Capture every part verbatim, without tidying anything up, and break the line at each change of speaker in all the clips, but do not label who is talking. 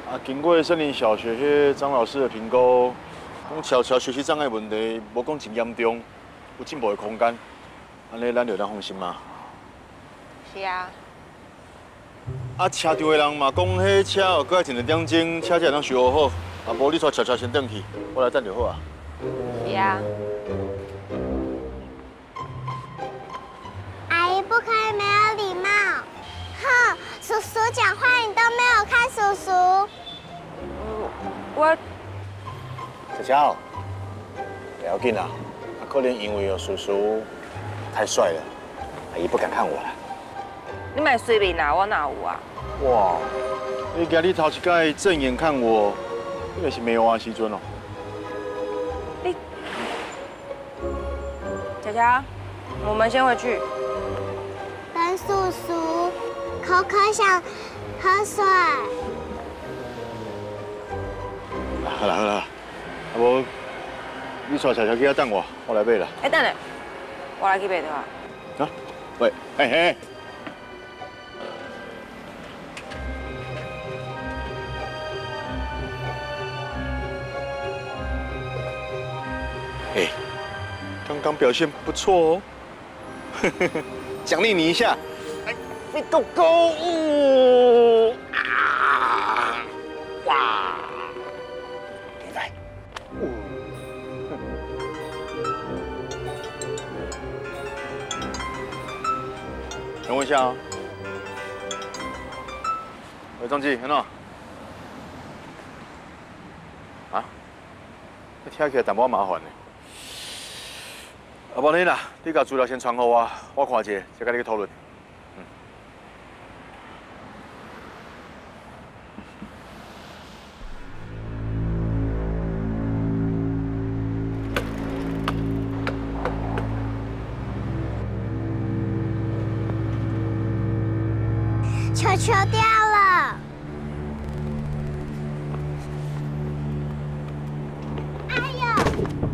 啊，经过森林小学迄张老师的评估，讲悄悄学习障碍问题无讲真严重，有进步的空间，安尼咱就当放心嘛。
是啊。
啊，车场的人嘛讲，迄车哦，搁要停两点钟，车才能修好。啊，无你带悄悄先转去，我来等就好啊。
是啊。
阿姨不可以没有礼貌。哼，叔叔讲话你都没有看叔叔。
我。
悄悄，不要紧啦，啊，可能因为哦叔叔太帅了，阿姨不敢看我啦。
你买随便啦，我哪有啊？
哇，你今日头一摆正眼看我，那个是没有啊时阵哦。
你，悄悄，我们先回去。
跟叔叔，口渴想喝水。
好啦好啦，啊无你带悄悄去遐等我，我来买啦。
哎，等下，我来去买对吧？
啊，喂，嘿嘿。哎，刚刚表现不错哦，奖励你一下，来，飞 go go，啊，哇，给来，哦，等我一下啊，喂，张记，很好，啊，这听起来淡薄麻烦呢。啊，无你啦，你甲资料先传给我，我看一下，再甲你去讨论。嗯。
球球掉了。哎呦！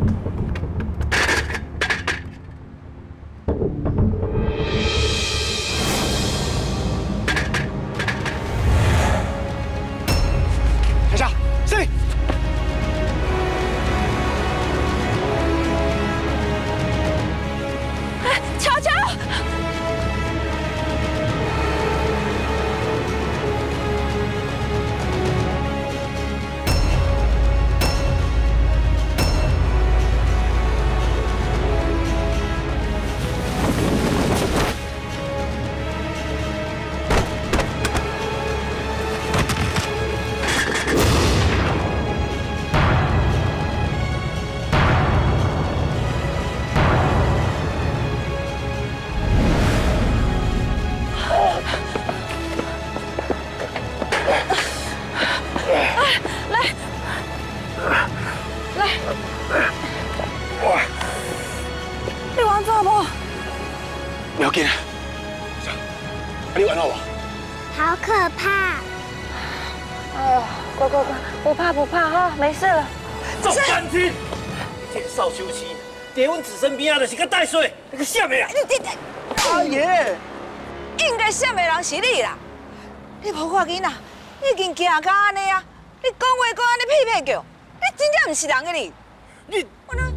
等下，这里。
哎，乔乔！
不要紧，你玩好不？
好可怕！
哎呦，乖乖乖，不怕不怕哈，没事了。
赵三天，天少休妻，在阮子身边啊，就是个带水，那个啥物啊？
你你
阿爷，
应该啥物人是你啦？你抱我囡仔，已经行到安尼啊！你讲话讲安尼屁屁叫，你真正唔是人个你。
你
我呢？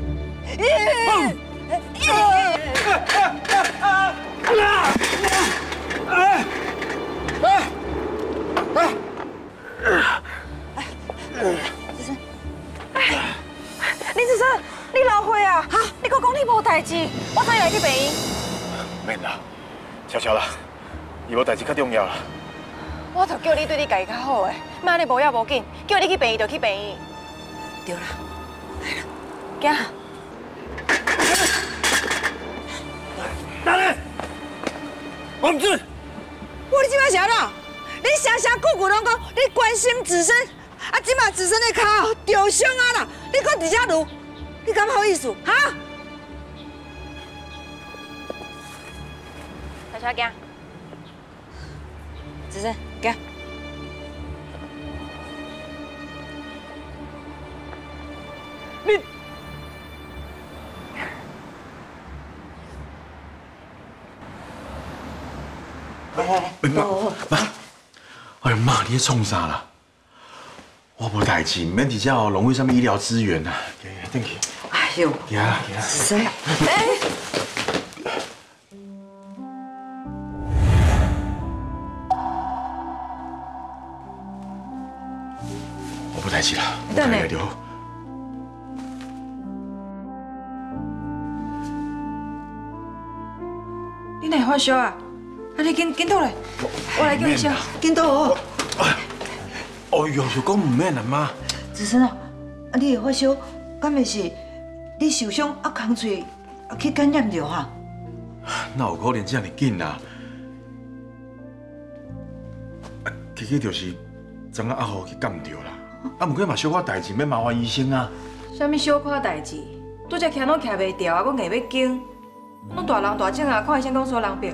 子生，林子生，你老岁啊！哈，你搁讲你无代志，我带你来去病院。
免啦，悄悄啦，伊无代志较重要啦。
我就叫你对你家己较好诶，莫安尼无要无紧，叫你去病院就去病院。对啦，来啦，行。
哪里？王子，
我你即摆啥啦？你常常句句拢讲你关心子生，啊，即摆子生的脚受伤啊啦，你搁伫遮撸，你敢好意思？哈？小小行，子生行。
你。
妈妈，妈，哎呀妈，你在创啥啦？
我无代志，免伫遮哦浪费什么医疗资源啊！等去。
哎呦，
行啦行啦。
子生，哎。
无代志啦，
等下
就好。
你哪会发烧啊？啊，你紧紧倒来，我来叫医生，紧倒哦。
哎呦，就讲唔免啦妈。
子生啊，啊，你会发烧，敢会是你受伤啊，空嘴啊去感染着哈？
哪有可能这样紧啊？啊，其实就是昨仔阿豪去感着啦。 啊，不过嘛小可代志，要麻烦医生啊。
什么小可代志？拄则徛拢徛袂调啊，我硬要惊。拢大人大种啊，看医生讲说人病。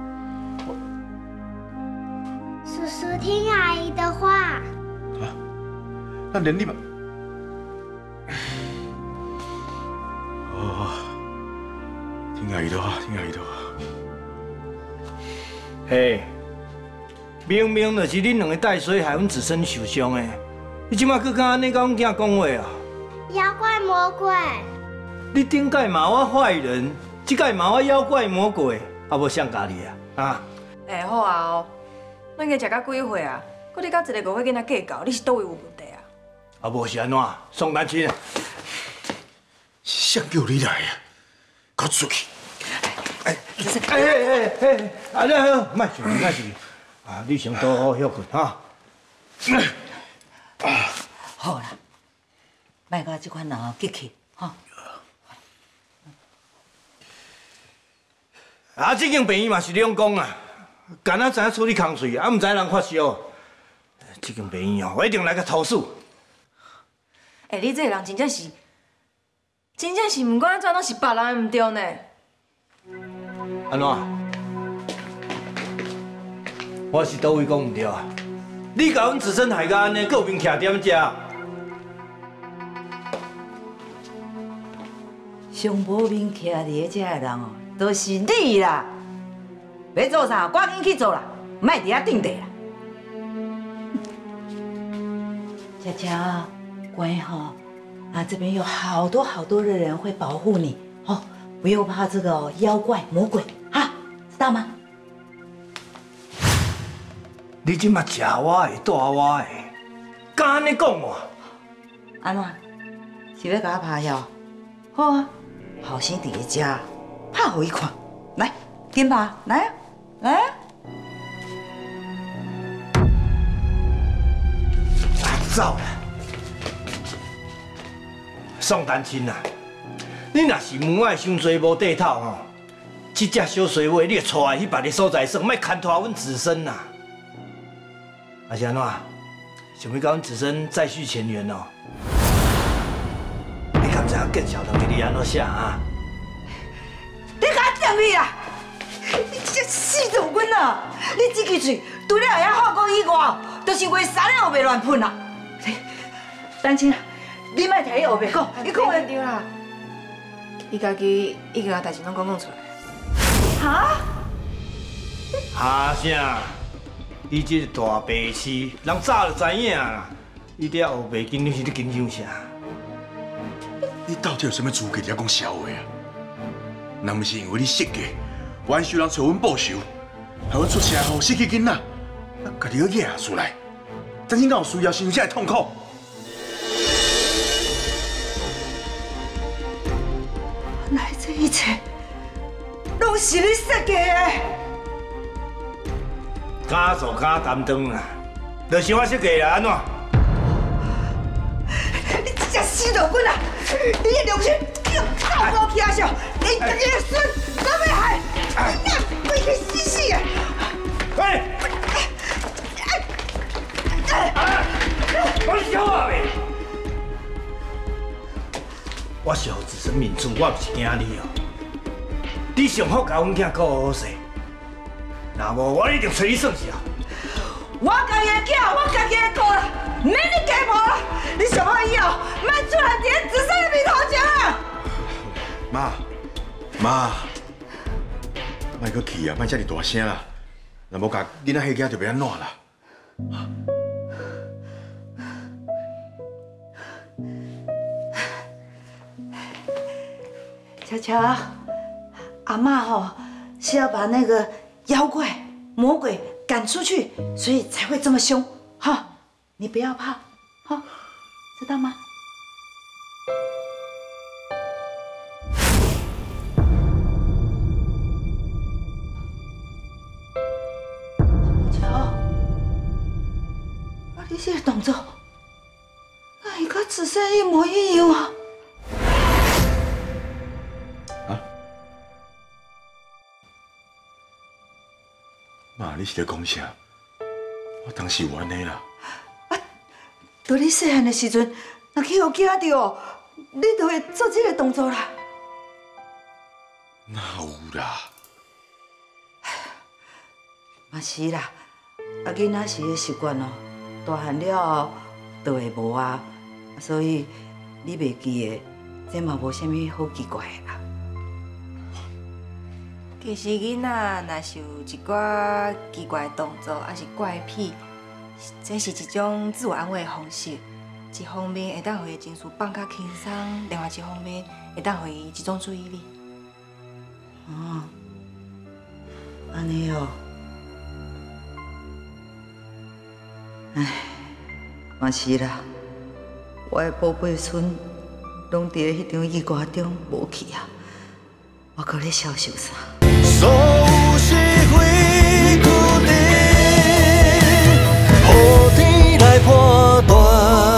叔叔听阿姨的话。
啊？那连你嘛？哦，听阿姨的话，听阿姨的话。
嘿，明明就是恁两个带水害阮子孙受伤的。 你即马搁敢安尼甲阮囝讲话啊？
妖怪魔鬼！
你顶届骂我坏人，即届骂我妖怪魔鬼，啊无谁教你啊？啊！
哎，好啊哦，咱个食到几岁啊？搁你甲一个五岁囡仔计较，你是倒位有问题啊？
啊无是安怎？宋丹青啊！
谁叫你来啊？给我出去！
哎哎哎哎！啊，你好，莫生气，莫生气。啊，你先多好休困哈。
好啦，莫甲即款人激气，吼。
啊，这间病院嘛是两公啊，干那知影处理空水，啊，唔知人发烧。这间病院哦，我一定来个投诉。
哎，你这个人真正是，真正是，毋管安怎拢是别人的唔对呢。
安怎？我是倒位讲唔对啊？你甲阮子孙害甲安尼，搁有面徛踮遮？
上无面徛伫遮的人哦，都是你啦！要做啥，赶紧去做啦，莫伫遐顶地啦。佳佳，乖哈，啊，这边有好多好多的人会保护你哦，不用怕这个、哦、妖怪魔鬼哈，知道吗？
你即马食我的，带我的，敢安尼讲我？
安怎？是要甲我拍药？好啊。 好心底下家，拍我一看，来，点吧，来啊，来啊！
走啦！宋丹青啊，你若是门外伤多无地头吼，这只小水尾你就带来去别个所在耍，莫牵拖阮子孙呐。啊是安怎？想要甲阮子孙再续前缘哦？ 敢知影更晓得给你安怎写啊？
你甲我点去啦！你这死做棍啊！你这支嘴除了会晓好讲以外，就是话三了后袂乱喷啦。丹青，你莫替伊后袂讲，伊讲话
对啦。伊家己已经把代志拢讲讲出来。
哈？
哈啥？你这个大白痴，人早就知影啦。你这后背紧张是咧紧张啥？
你到底有什么资格在讲笑话啊？若不是因为你设计，冤仇人找阮报仇，害阮出车祸失去囡仔，啊，家己去惹出来，真正敢有需要承受这痛苦？
原来这一切拢是你设计的。
敢做敢担当啦，就是我设计啦，安怎？
你这只死老棍啊！ 你的良心到无去啊！上，你家己的孙怎么害？你规个死死的！
喂！我小啊未？我是互子孙面子，我不是惊你哦。你上好甲阮囝顾好势，若无我一定找你算账。
我家己的囝，我家己的顾啦，免你家婆啦！你上好以后，莫出来伫子孙的面头前啊！
妈，妈，莫搁气啊，莫遮尔大声啦，若无甲囡仔迄囝就要安怎啦？
巧巧，阿妈吼是要把那个妖怪、魔鬼赶出去，所以才会这么凶。哈，你不要怕，哈，知道吗？巧巧，啊，你这个动作，那伊跟子珊一模一样啊！
妈，你是咧讲啥？我当时有安尼啦。
啊，在你细汉的时阵，若去互惊到，你就会做这个动作啦。
哪有啦？
嘛是啦，啊囡仔时的习惯哦，大汉了后就会无啊，所以你袂记的，这嘛无啥物好奇怪的啦。
其实囡仔若是有一寡奇怪的动作，还是怪癖，这是一种自我安慰的方式。一方面会当互伊情绪放较轻松，另外一方面会当互伊集中注意力。
哦，安尼哦，唉，嘛是啦，我的宝贝孙拢伫咧迄场意外中无去啊，我搁咧消受啥？
所有是非决定，雨天来判断。